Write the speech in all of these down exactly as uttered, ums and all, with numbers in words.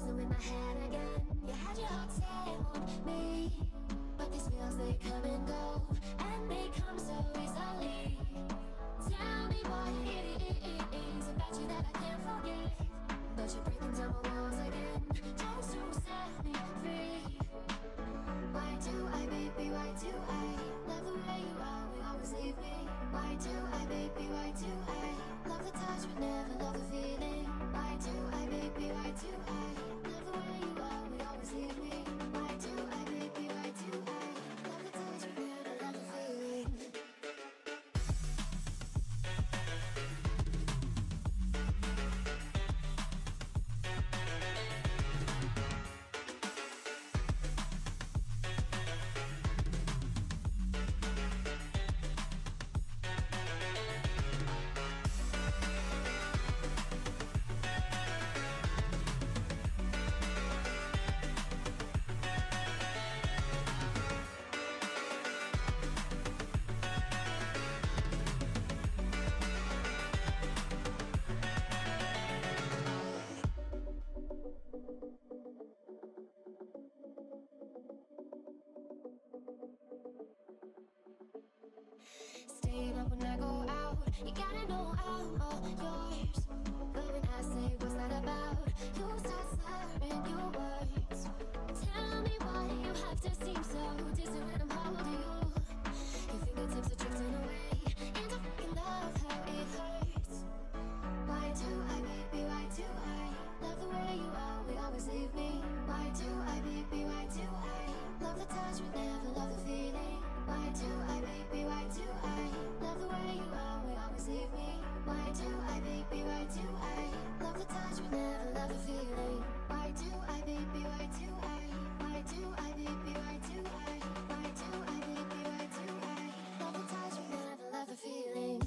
buzzing with my head again. You had your hotel on me, but these feels they come and go, and they come so easily. Tell me what it is about you that I can't forget, but you're breaking down my walls again, just to set me free. Why do I, baby, why do I love the way you are, we always leave me? Why do I, baby, why do I love the touch but never love the feeling? Why do I, baby, why do I love the way you are, we always leave me? Why do I, baby, why do I love the touch but never love the feeling? Staying up when I go out, you gotta know I'm all yours. But when I say what's that about, you start slurring your words. Tell me why you have to seem so distant when I'm holding you. Your fingertips are drifting away, and I fucking love how it hurts. Why do I, baby, why do I love the way you are, we always leave me? Why do I, baby, why do I love the touch but never love the feeling? Why do I, baby, why do I love the way you are, we always leave me? Why do I, baby, why do I love the touch but never love the feeling? Why do I, baby, why do I Why do I, baby, why do I Why do I, baby, why do I love the touch but never love the feeling?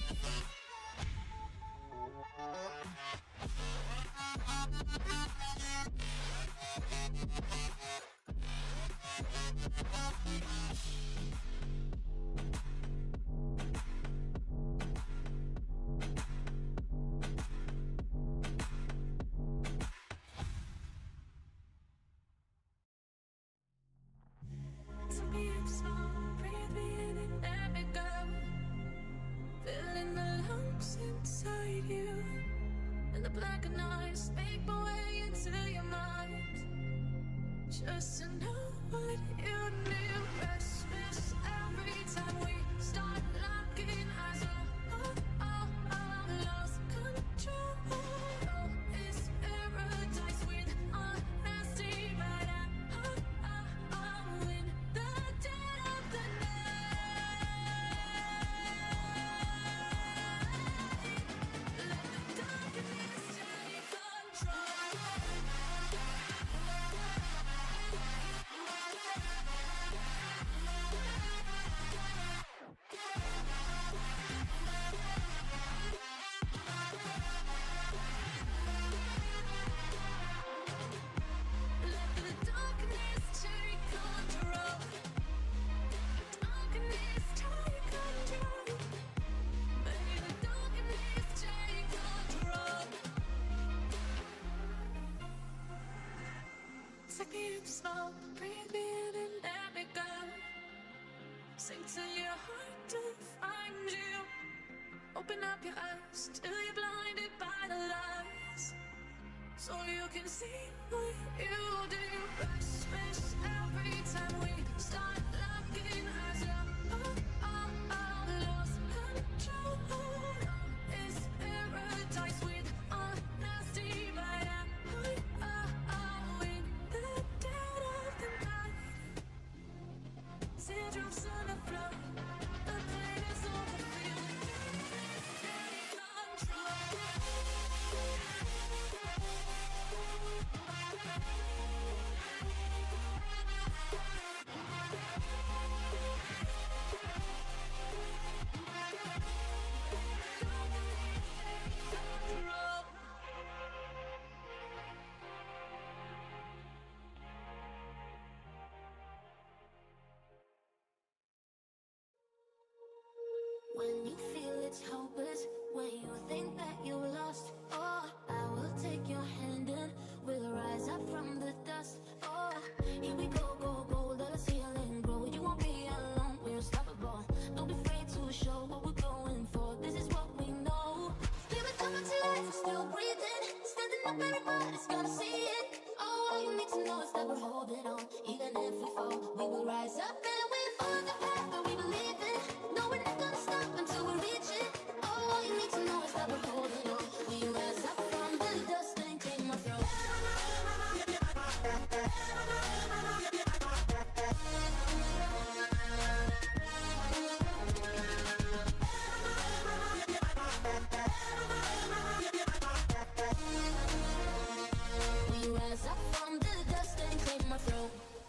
Take me up slow, breathe me in and let me go. Feeling the lumps inside you, and the blackened eyes make my way into your mind. Just to know what you knew. Restless every time we start locking eyes. Oh, oh, oh, oh, lost control. Oh, it's paradise with honesty, but I, oh, oh, oh, in the dead of the night. Let the darkness take control. Let the darkness take control. Darkness take control. May the darkness take control. Take me up slow, breathe me in and let me go. Sing to your heart to find you. Open up your eyes till you're blinded by the lies, so you can see what you do. Restless every time we start locking eyes. Oh, oh, oh, lost control. Oh, it's paradise with honesty, but I, oh, oh, oh, in the dead of the night. Teardrops on the floor, the pain is overfilled. Take control. When you feel it's hopeless, when you think that you lost, oh, I will take your hand and we'll rise up from the dust. Oh, here we go, go, go, let us heal and grow. You won't be alone, we're unstoppable. Don't be afraid to show what we're going for. This is what we know. We will come to life, we're still breathing. Standing up, everybody's gonna see it. Oh, all you need to know is that we're holding on. Even if we fall, we will rise up and we find the path that we believe in. No, we're not gonna stop until we reach it. Oh, all you need to know is that we're holding on. We rise up from the dust and clean my throat. We rise up from the dust and clean my throat.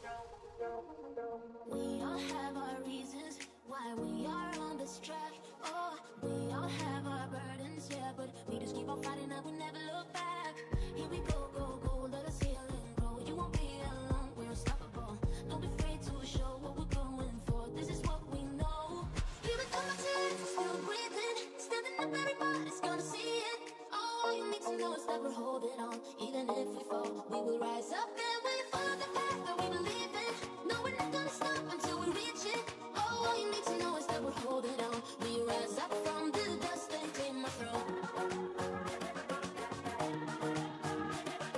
We all have our reasons why we are on this track. Oh, we all have our burdens, yeah, but we just keep on fighting and we never look back. Here we go, go, go, let us heal and grow. You won't be alone, we're unstoppable. Don't be afraid to show what we're going for. This is what we know. Here we come to life, we're still breathing. Standing up, everybody's gonna see it. Oh, all you need to know is that we're holding on. Even if we fall, we will rise up and we follow the path that we believe in. No, we're not gonna stop until we reach it. Oh, all you need to know is that we're holding on. We rise up from the dust and clean my throat.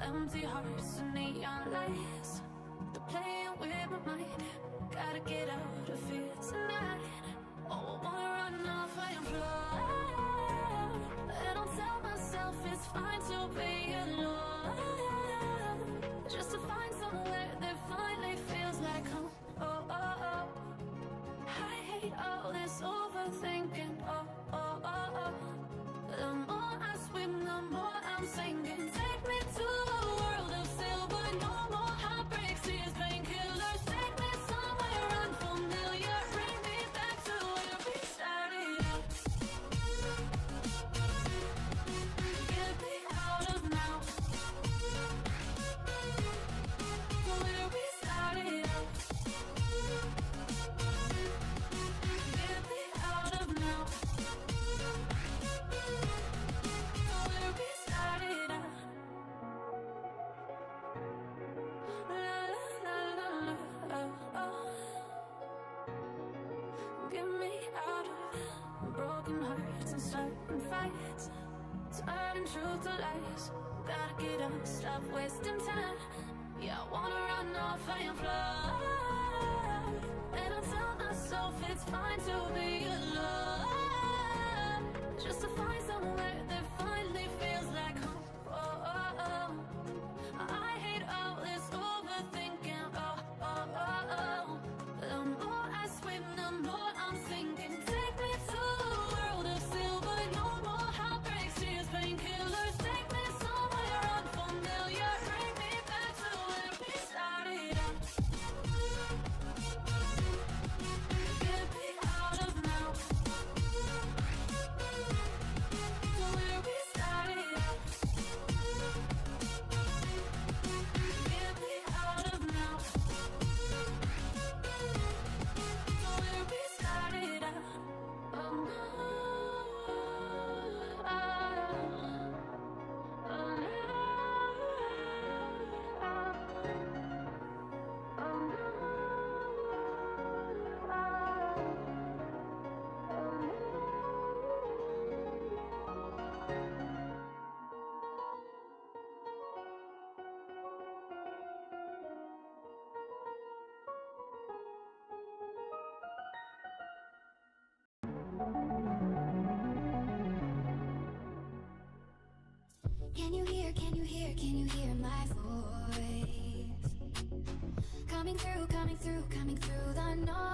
empty hearts and neon lights. They're playing with my mind. Gotta get out of here tonight. Oh, I wanna run off and fly. And I'll tell myself it's fine to be alone, just to find somewhere that finally feels like home. Oh, oh, oh. I hate all this overthinking. Oh, oh, oh, oh. The more I swim, the more I'm sinking. Take me to a world of silver. No more heartbreaks, tears, painkillers. Take me somewhere unfamiliar. Bring me back to where we started out. Get me out of now. Where we started out. Get me out of now. Where we started out. La la la la la, oh, oh. Get me out of broken hearts and starting fights, turning truth to lies. Gotta get up, stop wasting time. Yeah, I wanna run off and fly. And I tell myself it's fine to be alone, just to find somewhere that finally feels like home. Oh, oh, oh. I hate all this overthinking. Oh, oh, oh, oh. The more I swim, the more I'm sinking. Take me to a world of silver. No more heartbreaks, tears, painkillers. Take me somewhere unfamiliar. Bring me back to where we started out. Get me out of now. Where we started out. Get me out of now. Where we started out. Oh no. Oh no. Oh no. Can you hear, can you hear, can you hear my voice? Coming through, coming through, coming through the noise.